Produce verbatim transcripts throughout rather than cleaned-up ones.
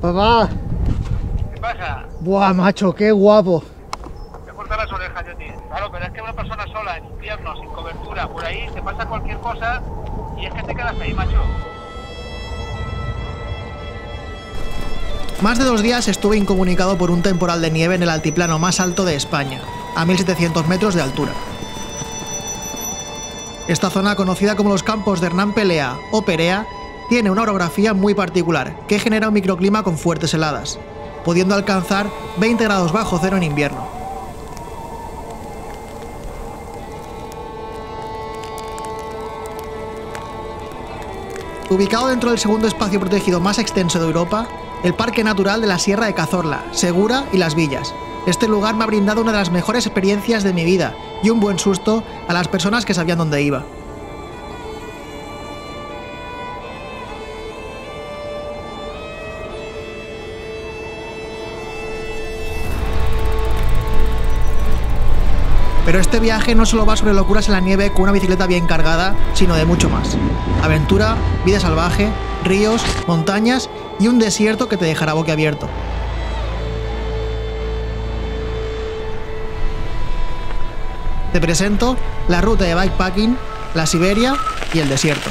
Papá. ¿Qué pasa? Buah, macho, qué guapo. Me cortan las orejas yo, tío. Claro, pero es que una persona sola, en invierno, sin cobertura, por ahí, te pasa cualquier cosa y es que te quedas ahí, macho. Más de dos días estuve incomunicado por un temporal de nieve en el altiplano más alto de España, a mil setecientos metros de altura. Esta zona, conocida como los campos de Hernán Pelea o Perea, tiene una orografía muy particular, que genera un microclima con fuertes heladas, pudiendo alcanzar veinte grados bajo cero en invierno. Ubicado dentro del segundo espacio protegido más extenso de Europa, el Parque Natural de la Sierra de Cazorla, Segura y Las Villas. Este lugar me ha brindado una de las mejores experiencias de mi vida y un buen susto a las personas que sabían dónde iba. Pero este viaje no solo va sobre locuras en la nieve con una bicicleta bien cargada, sino de mucho más. Aventura, vida salvaje, ríos, montañas y un desierto que te dejará boquiabierto. Te presento la ruta de bikepacking, la Siberia y el desierto.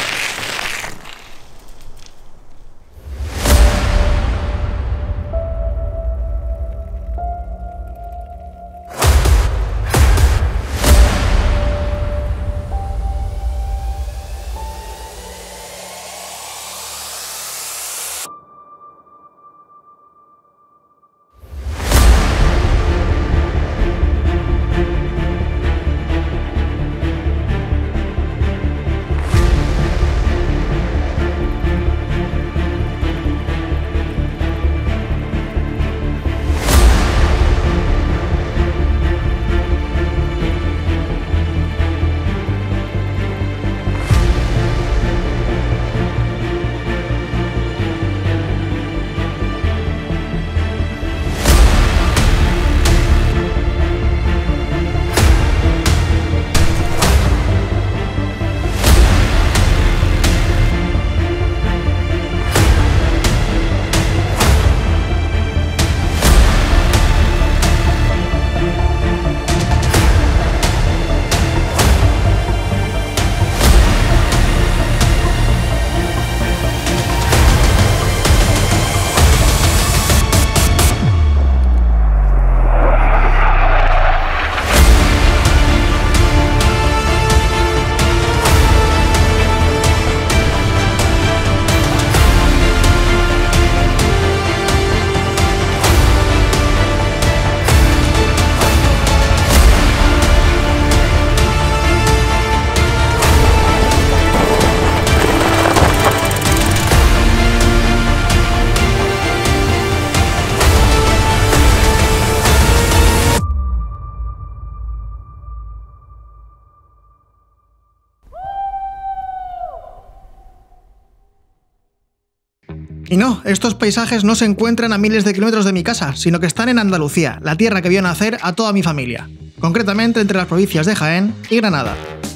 Y no, estos paisajes no se encuentran a miles de kilómetros de mi casa, sino que están en Andalucía, la tierra que vio nacer a toda mi familia, concretamente entre las provincias de Jaén y Granada.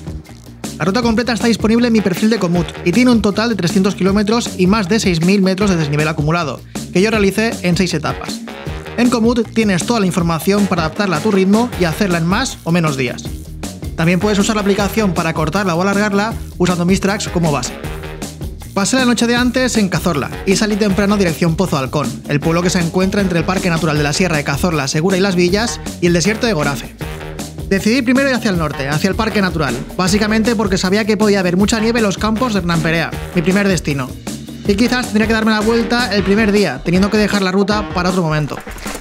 La ruta completa está disponible en mi perfil de Komoot y tiene un total de trescientos kilómetros y más de seis mil metros de desnivel acumulado, que yo realicé en seis etapas. En Komoot tienes toda la información para adaptarla a tu ritmo y hacerla en más o menos días. También puedes usar la aplicación para cortarla o alargarla usando mis tracks como base. Pasé la noche de antes en Cazorla y salí temprano dirección Pozo Halcón, el pueblo que se encuentra entre el Parque Natural de la Sierra de Cazorla, Segura y Las Villas y el desierto de Gorace. Decidí primero ir hacia el norte, hacia el Parque Natural, básicamente porque sabía que podía haber mucha nieve en los campos de Hernán Perea, mi primer destino. Y quizás tendría que darme la vuelta el primer día, teniendo que dejar la ruta para otro momento.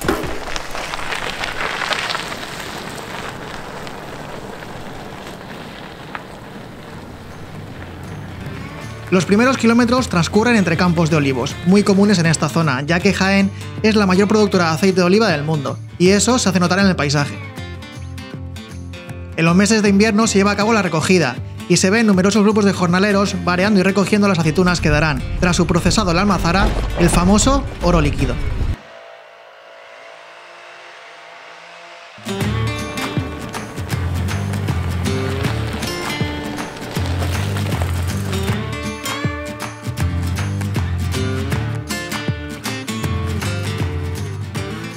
Los primeros kilómetros transcurren entre campos de olivos, muy comunes en esta zona, ya que Jaén es la mayor productora de aceite de oliva del mundo, y eso se hace notar en el paisaje. En los meses de invierno se lleva a cabo la recogida, y se ven numerosos grupos de jornaleros vareando y recogiendo las aceitunas que darán, tras su procesado en la almazara, el famoso oro líquido.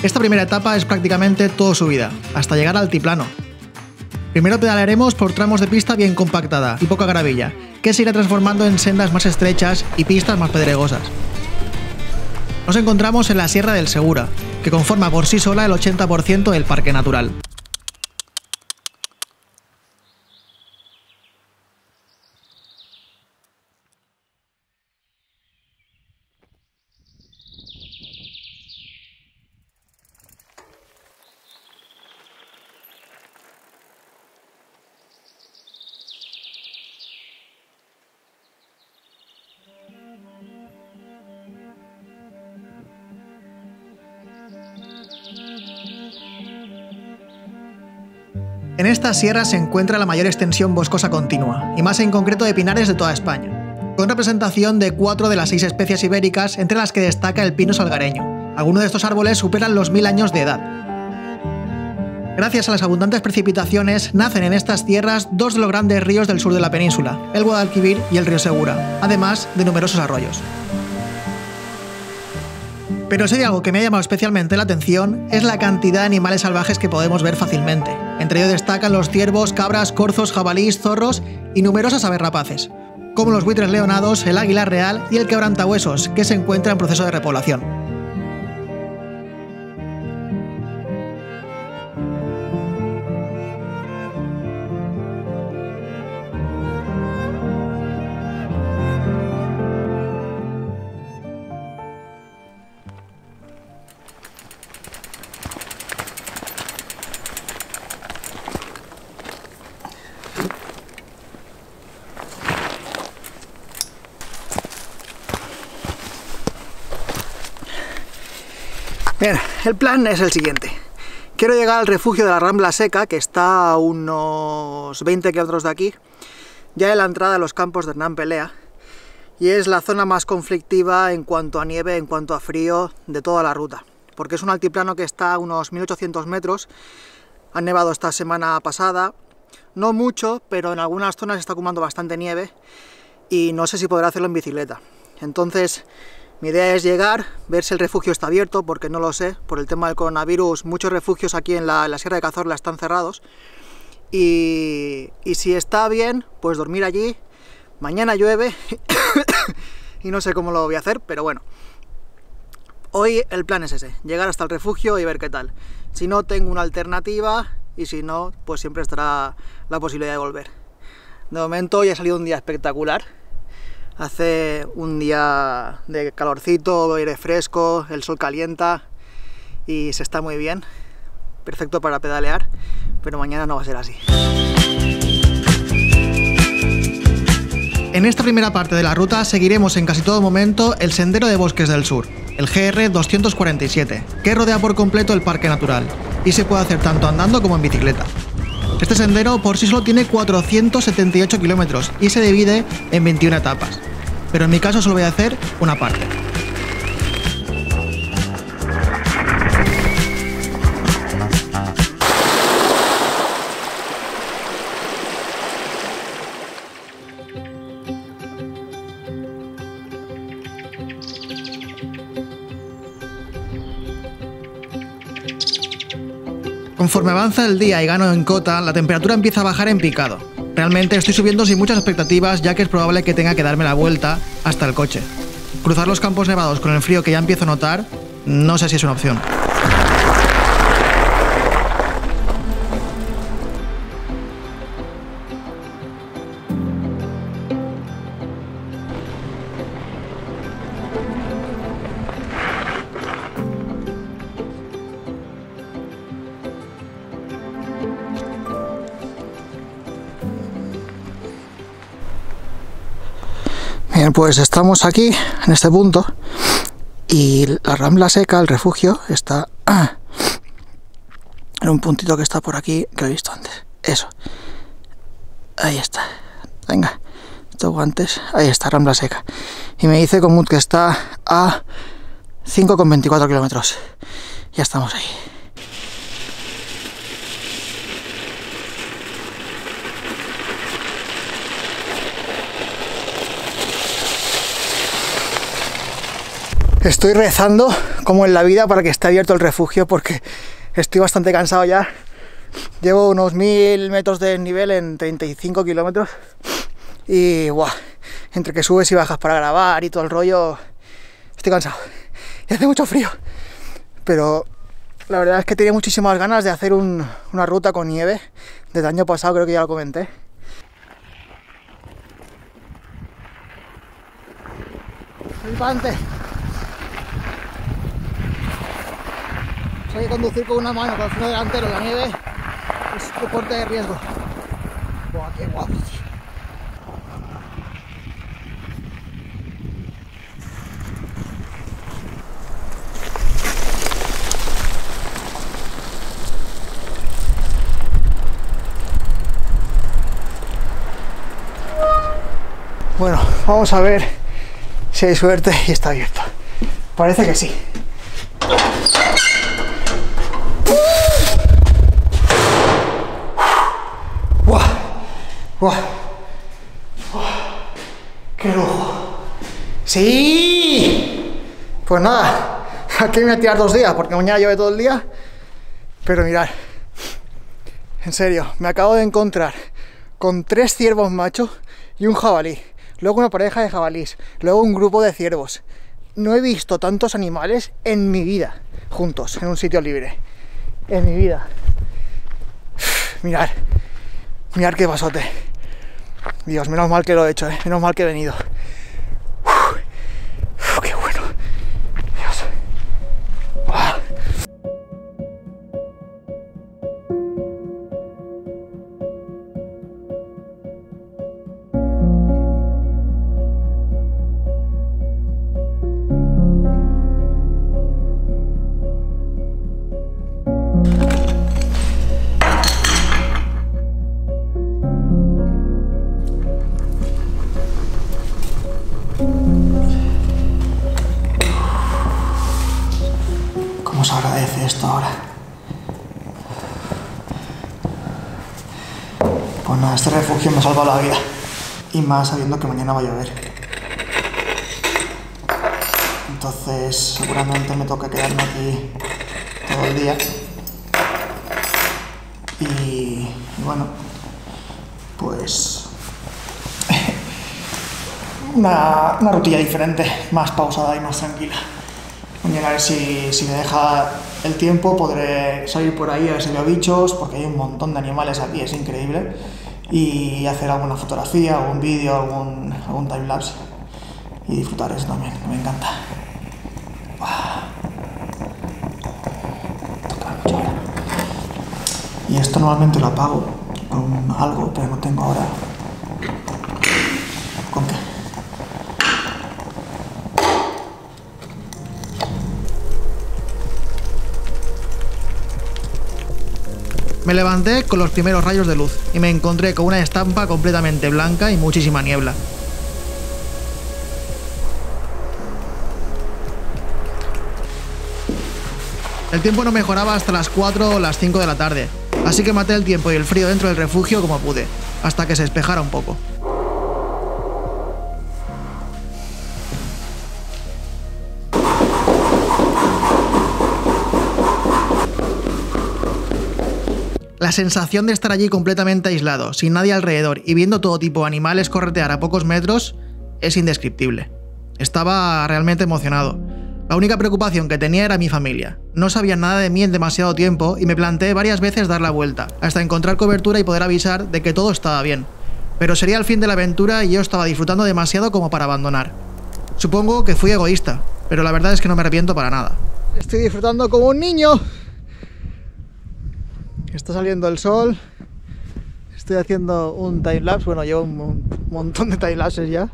Esta primera etapa es prácticamente todo subida, hasta llegar al altiplano. Primero pedalearemos por tramos de pista bien compactada y poca gravilla, que se irá transformando en sendas más estrechas y pistas más pedregosas. Nos encontramos en la Sierra del Segura, que conforma por sí sola el ochenta por ciento del parque natural. En esta sierra se encuentra la mayor extensión boscosa continua, y más en concreto de pinares de toda España, con representación de cuatro de las seis especies ibéricas, entre las que destaca el pino salgareño. Algunos de estos árboles superan los mil años de edad. Gracias a las abundantes precipitaciones, nacen en estas tierras dos de los grandes ríos del sur de la península, el Guadalquivir y el río Segura, además de numerosos arroyos. Pero si hay algo que me ha llamado especialmente la atención es la cantidad de animales salvajes que podemos ver fácilmente. Entre ellos destacan los ciervos, cabras, corzos, jabalíes, zorros y numerosas aves rapaces, como los buitres leonados, el águila real y el quebrantahuesos, que se encuentra en proceso de repoblación. Bien, el plan es el siguiente. Quiero llegar al refugio de la Rambla Seca, que está a unos veinte kilómetros de aquí, ya en la entrada de los campos de Hernán Pelea, y es la zona más conflictiva en cuanto a nieve, en cuanto a frío de toda la ruta, porque es un altiplano que está a unos mil ochocientos metros. Ha nevado esta semana pasada, no mucho, pero en algunas zonas está acumulando bastante nieve y no sé si podré hacerlo en bicicleta. Entonces, mi idea es llegar, ver si el refugio está abierto, porque no lo sé, por el tema del coronavirus. Muchos refugios aquí en la, en la Sierra de Cazorla están cerrados, y, y si está bien, pues dormir allí. Mañana llueve y no sé cómo lo voy a hacer, pero bueno, hoy el plan es ese, llegar hasta el refugio y ver qué tal. Si no, tengo una alternativa, y si no, pues siempre estará la posibilidad de volver. De momento hoy ha salido un día espectacular. Hace un día de calorcito, aire fresco, el sol calienta y se está muy bien. Perfecto para pedalear, pero mañana no va a ser así. En esta primera parte de la ruta seguiremos en casi todo momento el Sendero de Bosques del Sur, el G R doscientos cuarenta y siete, que rodea por completo el parque natural y se puede hacer tanto andando como en bicicleta. Este sendero por sí solo tiene cuatrocientos setenta y ocho kilómetros y se divide en veintiuna etapas, pero en mi caso solo voy a hacer una parte. Conforme avanza el día y gano en cota, la temperatura empieza a bajar en picado. Realmente estoy subiendo sin muchas expectativas, ya que es probable que tenga que darme la vuelta hasta el coche. Cruzar los campos nevados con el frío que ya empiezo a notar, no sé si es una opción. Bien, pues estamos aquí, en este punto, y la Rambla Seca, el refugio, está ah, en un puntito que está por aquí, que he visto antes. Eso. Ahí está. Venga, estos guantes. Ahí está, Rambla Seca. Y me dice Komoot que está a cinco coma veinticuatro kilómetros. Ya estamos ahí. Estoy rezando como en la vida para que esté abierto el refugio porque estoy bastante cansado ya. Llevo unos mil metros de desnivel en treinta y cinco kilómetros y ¡buah! Entre que subes y bajas para grabar y todo el rollo, estoy cansado. Y hace mucho frío, pero la verdad es que tenía muchísimas ganas de hacer un, una ruta con nieve. Desde el año pasado creo que ya lo comenté. Flipante. Hay que conducir con una mano, con el freno delantero en la nieve es deporte de riesgo. Buah, qué guapo, tío. Bueno, vamos a ver si hay suerte y está abierto. Parece que sí. ¡Buah! ¡Buah! ¡Buah! ¡Qué lujo! ¡Sí! Pues nada, aquí me voy a tirar dos días porque mañana llueve todo el día. Pero mirad, en serio, me acabo de encontrar con tres ciervos machos y un jabalí. Luego una pareja de jabalís, luego un grupo de ciervos. No he visto tantos animales en mi vida juntos, en un sitio libre. En mi vida. Mirad, mirad qué pasote. Dios, menos mal que lo he hecho, ¿eh? Menos mal que he venido. Uf, uf, qué bueno. Dios. Ah. ¿Cómo se agradece esto ahora? Pues nada, este refugio me ha salvado la vida. Y más sabiendo que mañana va a llover. Entonces seguramente me toca quedarme aquí todo el día. Y, y bueno, pues una, una rutilla diferente, más pausada y más tranquila. Mañana a ver si, si me deja el tiempo, podré salir por ahí a ver si veo bichos, porque hay un montón de animales aquí, es increíble. Y hacer alguna fotografía, algún vídeo, algún, algún timelapse. Y disfrutar eso también, que me encanta. Toca mucho ahora. Y esto normalmente lo apago con algo, pero no tengo ahora. ¿Con qué? Me levanté con los primeros rayos de luz y me encontré con una estampa completamente blanca y muchísima niebla. El tiempo no mejoraba hasta las cuatro o las cinco de la tarde, así que maté el tiempo y el frío dentro del refugio como pude, hasta que se despejara un poco. La sensación de estar allí completamente aislado, sin nadie alrededor y viendo todo tipo de animales corretear a pocos metros es indescriptible. Estaba realmente emocionado. La única preocupación que tenía era mi familia. No sabían nada de mí en demasiado tiempo y me planteé varias veces dar la vuelta, hasta encontrar cobertura y poder avisar de que todo estaba bien. Pero sería el fin de la aventura y yo estaba disfrutando demasiado como para abandonar. Supongo que fui egoísta, pero la verdad es que no me arrepiento para nada. Estoy disfrutando como un niño. Está saliendo el sol. Estoy haciendo un timelapse. Bueno, llevo un montón de timelapses ya.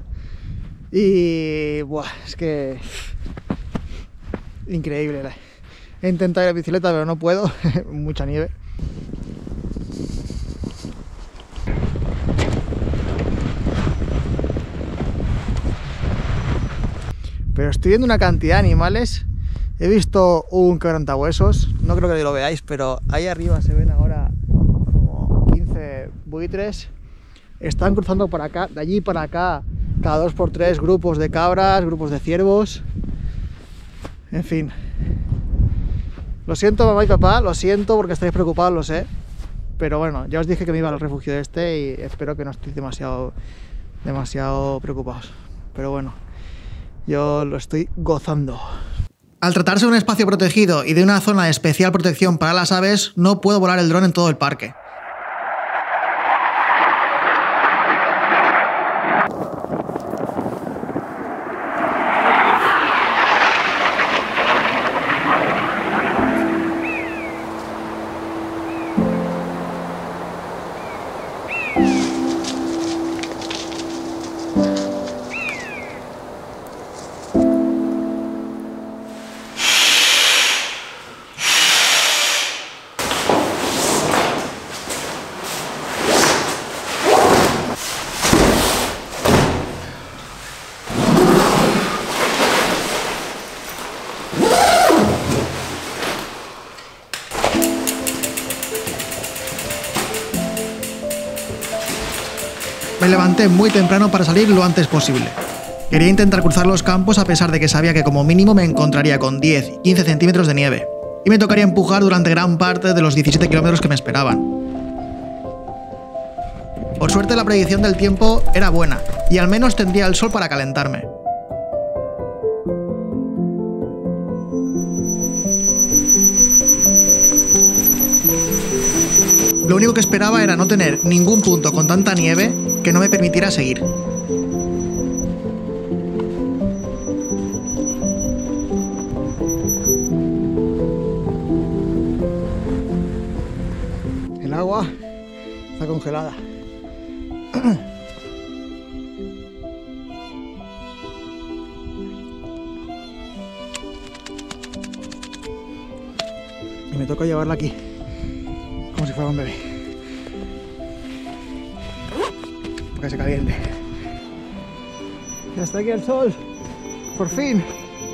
Y buah, es que increíble. He intentado ir a bicicleta, pero no puedo. Mucha nieve. Pero estoy viendo una cantidad de animales. He visto un quebrantahuesos, no creo que lo veáis, pero ahí arriba se ven ahora como quince buitres. Están cruzando por acá, de allí para acá, cada dos por tres grupos de cabras, grupos de ciervos. En fin. Lo siento, mamá y papá, lo siento porque estáis preocupados, lo sé. Pero bueno, ya os dije que me iba al refugio este y espero que no estéis demasiado, demasiado preocupados. Pero bueno, yo lo estoy gozando. Al tratarse de un espacio protegido y de una zona de especial protección para las aves, no puedo volar el dron en todo el parque. Me levanté muy temprano para salir lo antes posible. Quería intentar cruzar los campos a pesar de que sabía que como mínimo me encontraría con diez y quince centímetros de nieve, y me tocaría empujar durante gran parte de los diecisiete kilómetros que me esperaban. Por suerte la predicción del tiempo era buena, y al menos tendría el sol para calentarme. Lo único que esperaba era no tener ningún punto con tanta nieve que no me permitiera seguir. El agua está congelada. Y me toca llevarla aquí, como si fuera un bebé, para que se caliente. Ya está aquí el sol, por fin.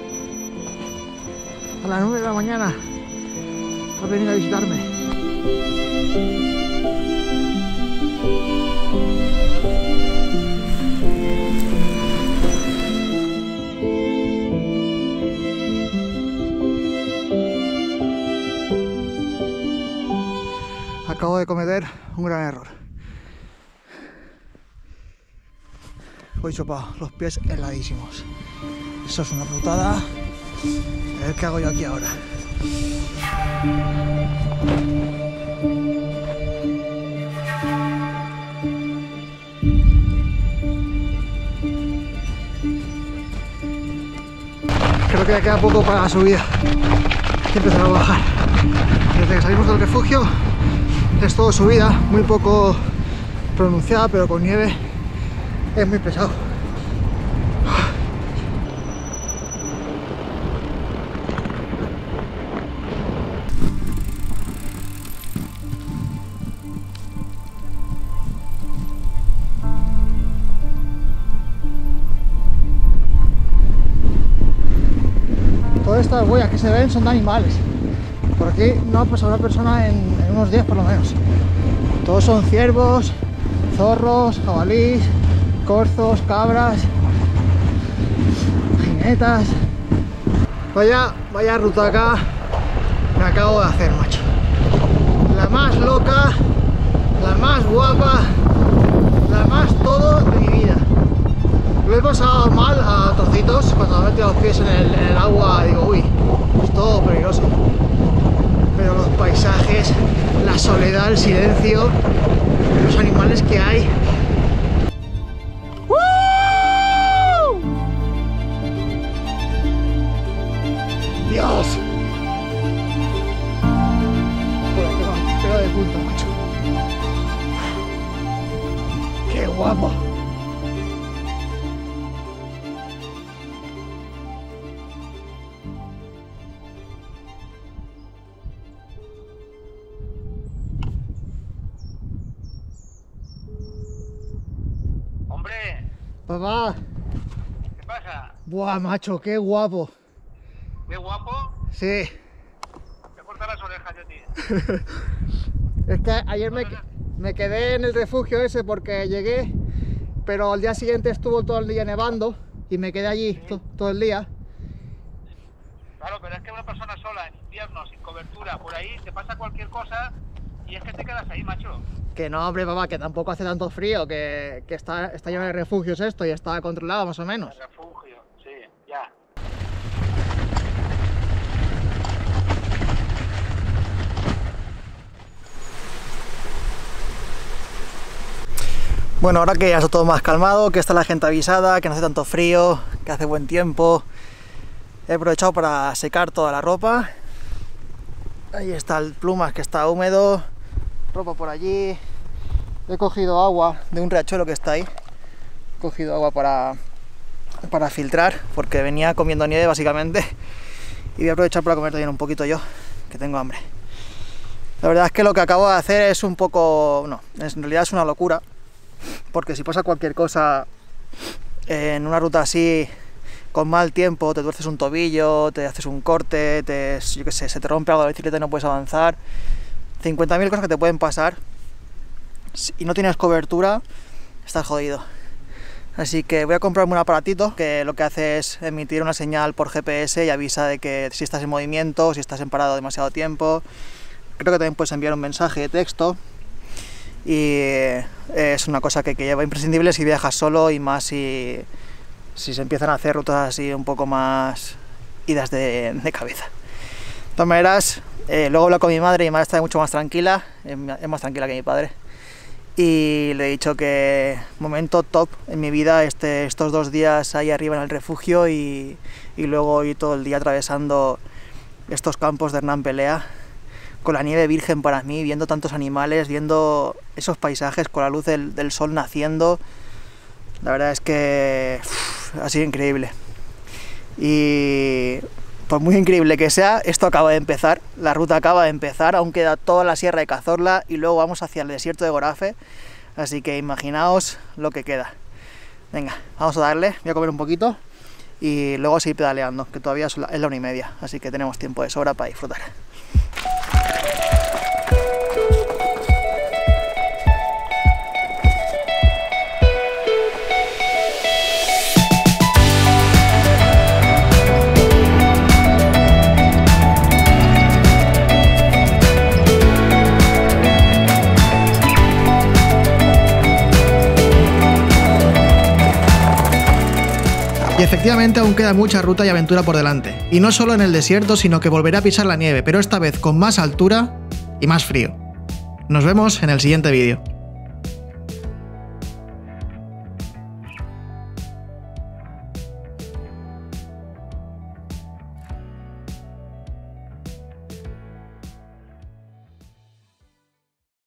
A las nueve de la mañana ha venido a visitarme. Acabo de cometer un gran error. Voy chopado, los pies heladísimos. Eso es una putada. A ver qué hago yo aquí ahora. Creo que ya queda poco para la subida. Hay que empezar a bajar. Desde que salimos del refugio es todo subida, muy poco pronunciada, pero con nieve es muy pesado. Todas estas huellas que se ven son de animales. Por aquí no ha pasado una persona en, en unos días por lo menos. Todos son ciervos, zorros, jabalíes, corzos, cabras, jinetas. Vaya, vaya ruta acá me acabo de hacer, macho. La más loca, la más guapa, la más todo de mi vida. Lo he pasado mal a trocitos cuando me he metido los pies en el, en el agua. Digo, uy, es todo peligroso. Pero los paisajes, la soledad, el silencio, los animales que hay. ¡Woo! ¡Dios! Joder, qué pega de punta, macho. ¡Qué guapo! Papá. ¿Qué pasa? Buah, macho, qué guapo. ¿Qué guapo? Sí. Te corta las orejas yo, tío. Es que ayer me, me quedé en el refugio ese porque llegué, pero al día siguiente estuvo todo el día nevando y me quedé allí ¿Sí? to, todo el día. Claro, persona sola en invierno, sin cobertura, por ahí te pasa cualquier cosa y es que te quedas ahí, macho. Que no, hombre, papá, que tampoco hace tanto frío, que, que está, está lleno de refugios esto y está controlado más o menos. El refugio, sí, ya. Bueno, ahora que ya está todo más calmado, que está la gente avisada, que no hace tanto frío, que hace buen tiempo, he aprovechado para secar toda la ropa. Ahí está el plumas que está húmedo, ropa por allí. He cogido agua de un riachuelo que está ahí. He cogido agua para, para filtrar, porque venía comiendo nieve básicamente. Y voy a aprovechar para comer también un poquito yo, que tengo hambre. La verdad es que lo que acabo de hacer es un poco... no, en realidad es una locura. Porque si pasa cualquier cosa en una ruta así, con mal tiempo, te tuerces un tobillo, te haces un corte, te, yo qué sé, se te rompe algo de la bicicleta y no puedes avanzar, cincuenta mil cosas que te pueden pasar, y no tienes cobertura, estás jodido. Así que voy a comprarme un aparatito que lo que hace es emitir una señal por G P S y avisa de que si estás en movimiento, si estás en parado demasiado tiempo. Creo que también puedes enviar un mensaje de texto. Y es una cosa que, que lleva imprescindible si viajas solo, y más si, si se empiezan a hacer rutas así un poco más idas de, de cabeza. De todas maneras, eh, luego hablo con mi madre y mi madre está mucho más tranquila, es más tranquila que mi padre. Y le he dicho que momento top en mi vida este, estos dos días ahí arriba en el refugio y, y luego ir todo el día atravesando estos campos de Hernán Pelea, con la nieve virgen para mí, viendo tantos animales, viendo esos paisajes con la luz del, del sol naciendo. La verdad es que uff, ha sido increíble. Y por muy increíble que sea, esto acaba de empezar, la ruta acaba de empezar, aún queda toda la sierra de Cazorla y luego vamos hacia el desierto de Gorafe, así que imaginaos lo que queda. Venga, vamos a darle, voy a comer un poquito y luego seguir pedaleando, que todavía es la, es la una y media, así que tenemos tiempo de sobra para disfrutar. Y efectivamente aún queda mucha ruta y aventura por delante. Y no solo en el desierto, sino que volveré a pisar la nieve, pero esta vez con más altura y más frío. Nos vemos en el siguiente vídeo.